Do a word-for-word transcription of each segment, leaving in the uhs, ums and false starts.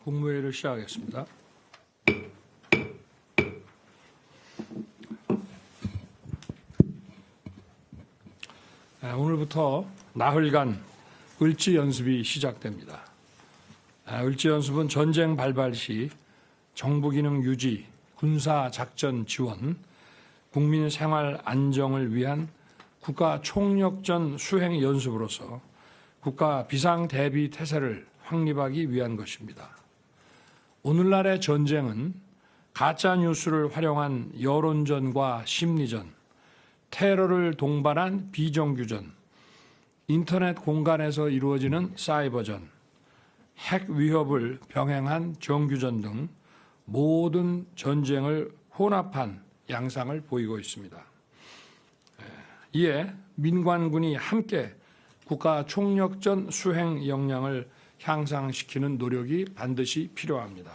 국무회의를 시작하겠습니다. 오늘부터 나흘간 을지 연습이 시작됩니다. 을지 연습은 전쟁 발발 시 정부 기능 유지, 군사 작전 지원, 국민 생활 안정을 위한 국가 총력전 수행 연습으로서 국가 비상 대비 태세를 확립하기 위한 것입니다. 오늘날의 전쟁은 가짜 뉴스를 활용한 여론전과 심리전, 테러를 동반한 비정규전, 인터넷 공간에서 이루어지는 사이버전, 핵 위협을 병행한 정규전 등 모든 전쟁을 혼합한 양상을 보이고 있습니다. 이에 민관군이 함께 국가 총력전 수행 역량을 향상시키는 노력이 반드시 필요합니다.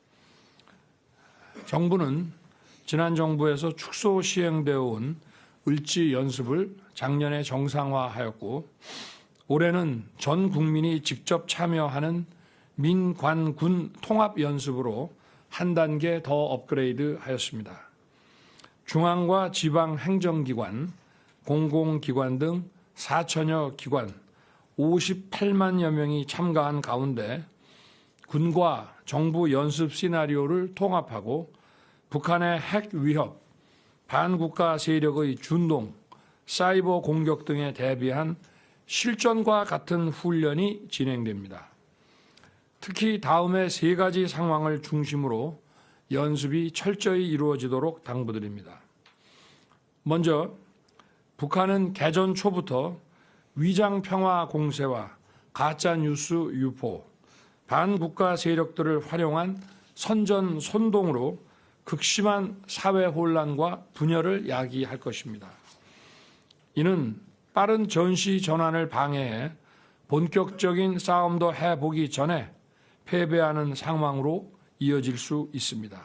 정부는 지난 정부에서 축소 시행되어 온 을지 연습을 작년에 정상화하였고 올해는 전 국민이 직접 참여하는 민관군 통합 연습으로 한 단계 더 업그레이드 하였습니다. 중앙과 지방 행정기관, 공공기관 등 사천여 기관 오십팔만여 명이 참가한 가운데 군과 정부 연습 시나리오를 통합하고 북한의 핵 위협, 반국가 세력의 준동, 사이버 공격 등에 대비한 실전과 같은 훈련이 진행됩니다. 특히 다음의 세 가지 상황을 중심으로 연습이 철저히 이루어지도록 당부드립니다. 먼저 북한은 개전 초부터 위장평화 공세와 가짜뉴스 유포, 반국가 세력들을 활용한 선전선동으로 극심한 사회 혼란과 분열을 야기할 것입니다. 이는 빠른 전시 전환을 방해해 본격적인 싸움도 해보기 전에 패배하는 상황으로 이어질 수 있습니다.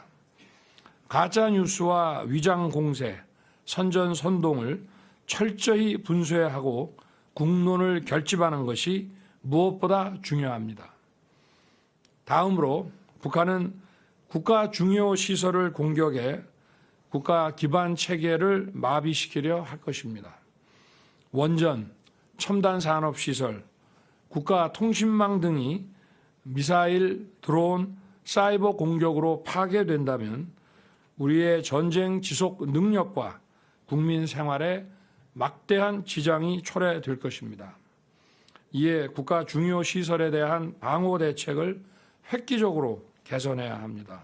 가짜뉴스와 위장공세, 선전선동을 철저히 분쇄하고 국론을 결집하는 것이 무엇보다 중요합니다. 다음으로 북한은 국가 중요 시설을 공격해 국가 기반 체계를 마비시키려 할 것입니다. 원전, 첨단 산업 시설, 국가 통신망 등이 미사일, 드론, 사이버 공격으로 파괴된다면 우리의 전쟁 지속 능력과 국민 생활에 막대한 지장이 초래될 것입니다. 이에 국가 중요 시설에 대한 방호 대책을 획기적으로 개선해야 합니다.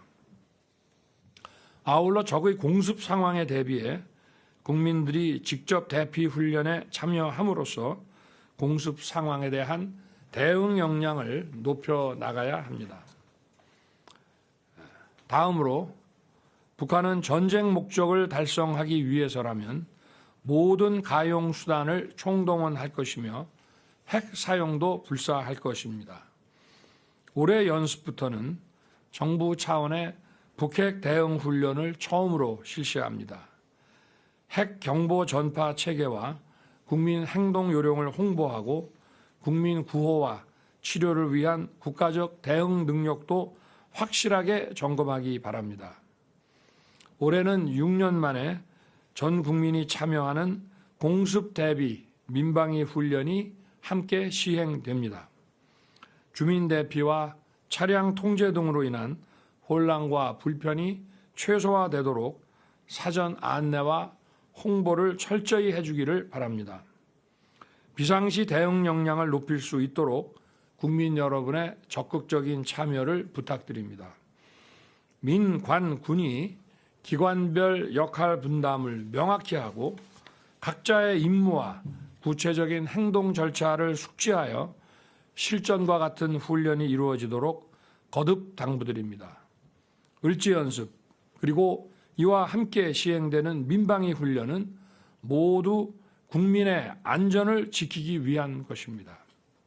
아울러 적의 공습 상황에 대비해 국민들이 직접 대피 훈련에 참여함으로써 공습 상황에 대한 대응 역량을 높여 나가야 합니다. 다음으로 북한은 전쟁 목적을 달성하기 위해서라면 모든 가용 수단을 총동원할 것이며 핵 사용도 불사할 것입니다. 올해 연습부터는 정부 차원의 북핵 대응 훈련을 처음으로 실시합니다. 핵 경보 전파 체계와 국민 행동 요령을 홍보하고 국민 구호와 치료를 위한 국가적 대응 능력도 확실하게 점검하기 바랍니다. 올해는 육 년 만에 전 국민이 참여하는 공습 대비 민방위 훈련이 함께 시행됩니다. 주민 대피와 차량 통제 등으로 인한 혼란과 불편이 최소화되도록 사전 안내와 홍보를 철저히 해주기를 바랍니다. 비상시 대응 역량을 높일 수 있도록 국민 여러분의 적극적인 참여를 부탁드립니다. 민, 관, 군이 기관별 역할 분담을 명확히 하고 각자의 임무와 구체적인 행동 절차를 숙지하여 실전과 같은 훈련이 이루어지도록 거듭 당부드립니다. 을지 연습 그리고 이와 함께 시행되는 민방위 훈련은 모두 국민의 안전을 지키기 위한 것입니다.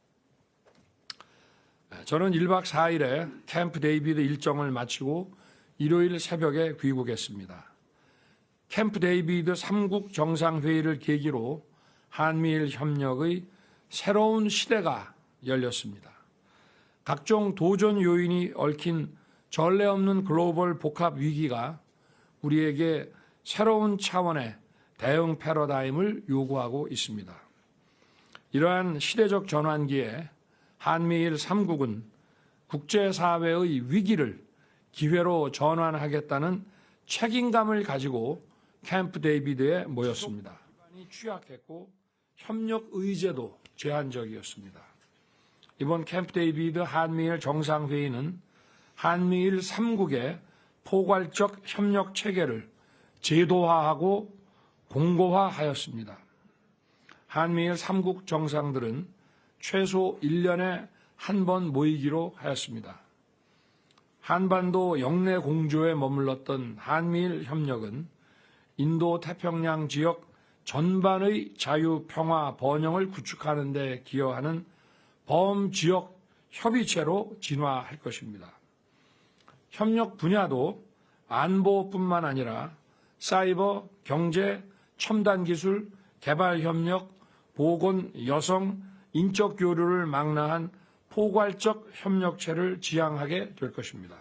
저는 일 박 사 일에 캠프 데이비드 일정을 마치고 일요일 새벽에 귀국했습니다. 캠프 데이비드 삼국 정상회의를 계기로 한미일 협력의 새로운 시대가 열렸습니다. 각종 도전 요인이 얽힌 전례 없는 글로벌 복합 위기가 우리에게 새로운 차원의 대응 패러다임을 요구하고 있습니다. 이러한 시대적 전환기에 한미일 삼 국은 국제사회의 위기를 기회로 전환하겠다는 책임감을 가지고 캠프 데이비드에 모였습니다. 기반이 취약했고 협력 의제도 제한적이었습니다. 이번 캠프 데이비드 한미일 정상회의는 한미일 삼 국의 포괄적 협력 체계를 제도화하고 공고화하였습니다. 한미일 삼 국 정상들은 최소 일 년에 한 번 모이기로 하였습니다. 한반도 영내 공조에 머물렀던 한미일 협력은 인도 태평양 지역 전반의 자유, 평화, 번영을 구축하는 데 기여하는 범지역 협의체로 진화할 것입니다. 협력 분야도 안보뿐만 아니라 사이버, 경제, 첨단기술, 개발협력, 보건, 여성, 인적 교류를 망라한 포괄적 협력체를 지향하게 될 것입니다.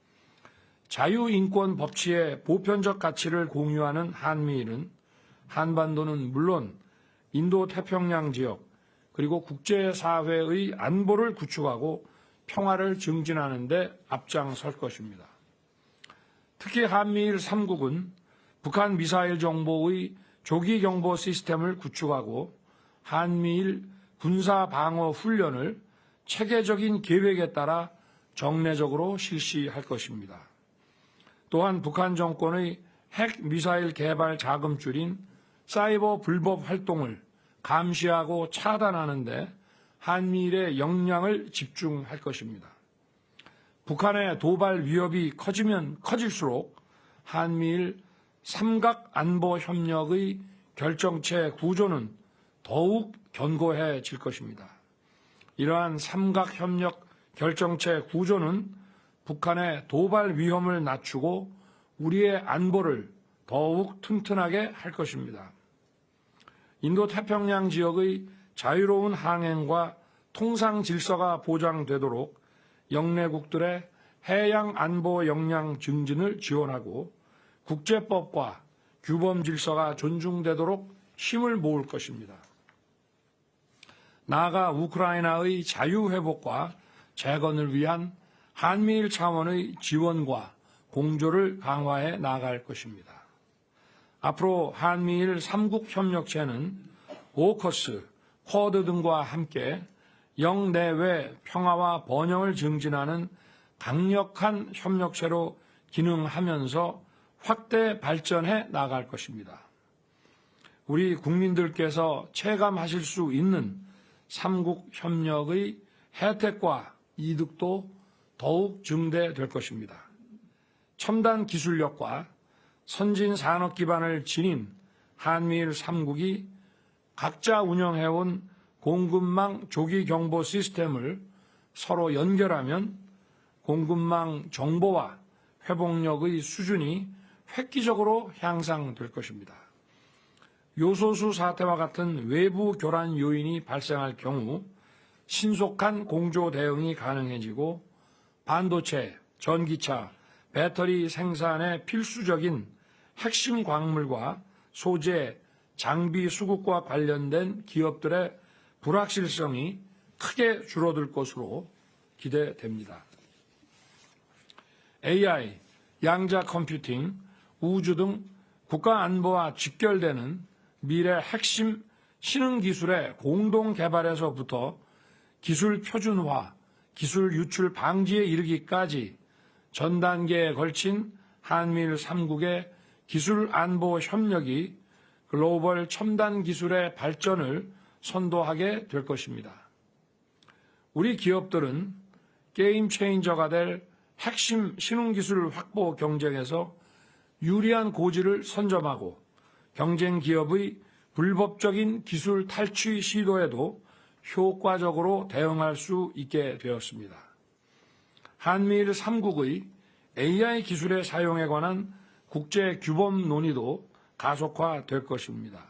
자유인권 법치의 보편적 가치를 공유하는 한미일은 한반도는 물론 인도 태평양 지역 그리고 국제사회의 안보를 구축하고 평화를 증진하는 데 앞장설 것입니다. 특히 한미일 삼 국은 북한 미사일 정보의 조기 경보 시스템을 구축하고 한미일 군사 방어 훈련을 체계적인 계획에 따라 정례적으로 실시할 것입니다. 또한 북한 정권의 핵 미사일 개발 자금줄인 사이버 불법 활동을 감시하고 차단하는 데 한미일의 역량을 집중할 것입니다. 북한의 도발 위협이 커지면 커질수록 한미일 삼각 안보 협력의 결정체 구조는 더욱 견고해질 것입니다. 이러한 삼각 협력 결정체 구조는 북한의 도발 위험을 낮추고 우리의 안보를 더욱 튼튼하게 할 것입니다. 인도 태평양 지역의 자유로운 항행과 통상 질서가 보장되도록 영내국들의 해양 안보 역량 증진을 지원하고 국제법과 규범 질서가 존중되도록 힘을 모을 것입니다. 나아가 우크라이나의 자유회복과 재건을 위한 한미일 차원의 지원과 공조를 강화해 나갈 것입니다. 앞으로 한미일 삼 국 협력체는 오커스, 쿼드 등과 함께 영내외 평화와 번영을 증진하는 강력한 협력체로 기능하면서 확대 발전해 나갈 것입니다. 우리 국민들께서 체감하실 수 있는 삼 국 협력의 혜택과 이득도 더욱 증대될 것입니다. 첨단 기술력과 선진 산업 기반을 지닌 한미일 삼 국이 각자 운영해온 공급망 조기 경보 시스템을 서로 연결하면 공급망 정보와 회복력의 수준이 획기적으로 향상될 것입니다. 요소수 사태와 같은 외부 교란 요인이 발생할 경우 신속한 공조 대응이 가능해지고 반도체, 전기차, 배터리 생산에 필수적인 핵심 광물과 소재, 장비 수급과 관련된 기업들의 불확실성이 크게 줄어들 것으로 기대됩니다. 에이아이, 양자 컴퓨팅, 우주 등 국가 안보와 직결되는 미래 핵심 신흥 기술의 공동 개발에서부터 기술 표준화, 기술 유출 방지에 이르기까지 전 단계에 걸친 한미일 삼 국의 기술 안보 협력이 글로벌 첨단 기술의 발전을 선도하게 될 것입니다. 우리 기업들은 게임 체인저가 될 핵심 신흥기술 확보 경쟁에서 유리한 고지를 선점하고 경쟁 기업의 불법적인 기술 탈취 시도에도 효과적으로 대응할 수 있게 되었습니다. 한미일 삼 국의 에이아이 기술의 사용에 관한 국제 규범 논의도 가속화될 것입니다.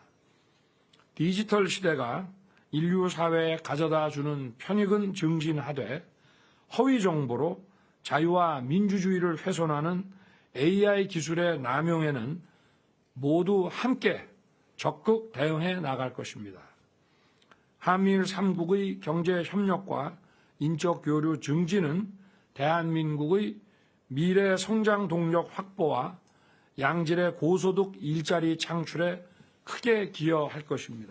디지털 시대가 인류 사회에 가져다 주는 편익은 증진하되 허위 정보로 자유와 민주주의를 훼손하는 에이아이 기술의 남용에는 모두 함께 적극 대응해 나갈 것입니다. 한미일 삼국의 경제 협력과 인적 교류 증진은 대한민국의 미래 성장 동력 확보와 양질의 고소득 일자리 창출에 크게 기여할 것입니다.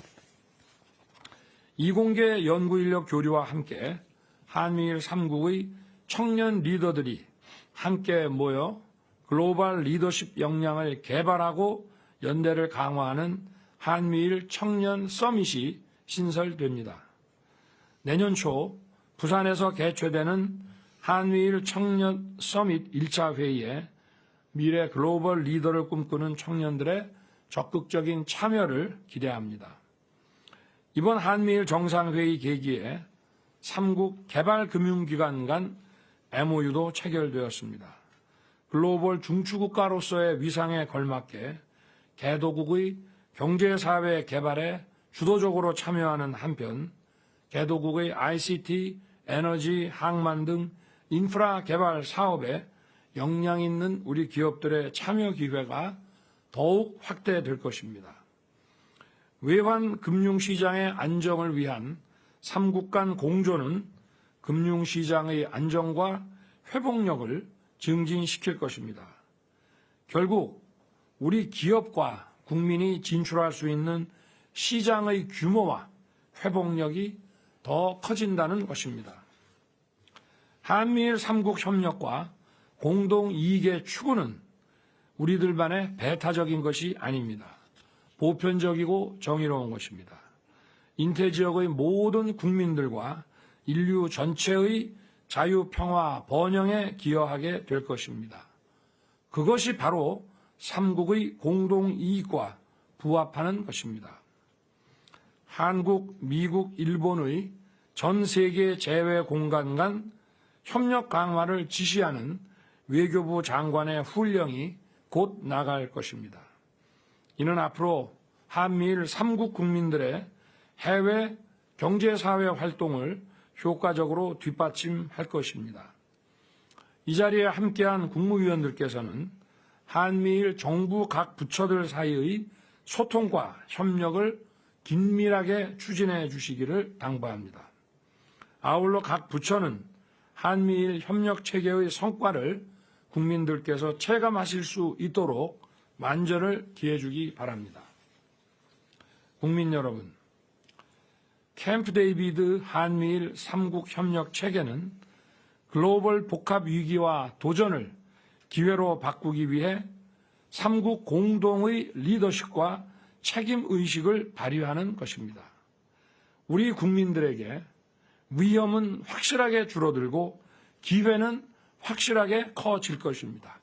이공계 연구인력 교류와 함께 한미일 삼국의 청년 리더들이 함께 모여 글로벌 리더십 역량을 개발하고 연대를 강화하는 한미일 청년 서밋이 신설됩니다. 내년 초 부산에서 개최되는 한미일 청년 서밋 일 차 회의에 미래 글로벌 리더를 꿈꾸는 청년들의 적극적인 참여를 기대합니다. 이번 한미일 정상회의 계기에 삼국 개발금융기관 간 엠오유도 체결되었습니다. 글로벌 중추국가로서의 위상에 걸맞게 개도국의 경제사회 개발에 주도적으로 참여하는 한편 개도국의 아이씨티, 에너지, 항만 등 인프라 개발 사업에 역량 있는 우리 기업들의 참여 기회가 더욱 확대될 것입니다. 외환 금융시장의 안정을 위한 삼국 간 공조는 금융시장의 안정과 회복력을 증진시킬 것입니다. 결국 우리 기업과 국민이 진출할 수 있는 시장의 규모와 회복력이 더 커진다는 것입니다. 한미일 삼국 협력과 공동 이익의 추구는 우리들만의 배타적인 것이 아닙니다. 보편적이고 정의로운 것입니다. 인태 지역의 모든 국민들과 인류 전체의 자유, 평화, 번영에 기여하게 될 것입니다. 그것이 바로 삼국의 공동 이익과 부합하는 것입니다. 한국, 미국, 일본의 전 세계 재외 공간 간 협력 강화를 지시하는 외교부 장관의 훈령이 곧 나갈 것입니다. 이는 앞으로 한미일 삼국 국민들의 해외 경제사회 활동을 효과적으로 뒷받침할 것입니다. 이 자리에 함께한 국무위원들께서는 한미일 정부 각 부처들 사이의 소통과 협력을 긴밀하게 추진해 주시기를 당부합니다. 아울러 각 부처는 한미일 협력 체계의 성과를 국민들께서 체감하실 수 있도록 만전을 기해 주기 바랍니다. 국민 여러분, 캠프 데이비드 한미일 삼국 협력 체계는 글로벌 복합 위기와 도전을 기회로 바꾸기 위해 삼국 공동의 리더십과 책임 의식을 발휘하는 것입니다. 우리 국민들에게 위험은 확실하게 줄어들고 기회는 확실하게 커질 것입니다.